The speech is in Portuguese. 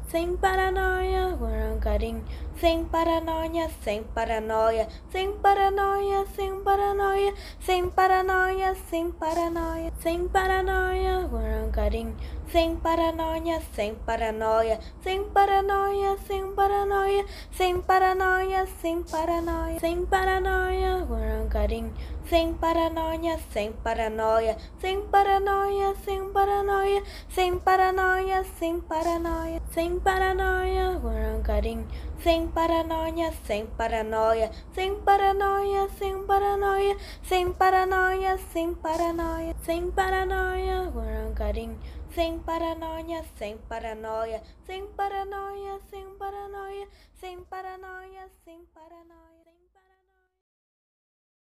sem paranoia, carinho, sem paranoia, sem paranoia, sem paranoia, sem paranoia, sem paranoia, sem paranoia, sem paranoia, carinho, sem paranoia, sem paranoia, sem paranoia, sem paranoia, sem paranoia, sem paranoia, sem paranoia, carinho, sem paranoia, sem paranoia, sem paranoia, sem paranoia, sem paranoia, sem paranoia, sem paranoia, carinho, sem paranoia, sem paranoia, sem paranoia, sem paranoia, sem paranoia, sem paranoia, sem paranoia, carinho, sem paranoia, sem paranoia, sem paranoia, sem paranoia, sem paranoia, sem paranoia.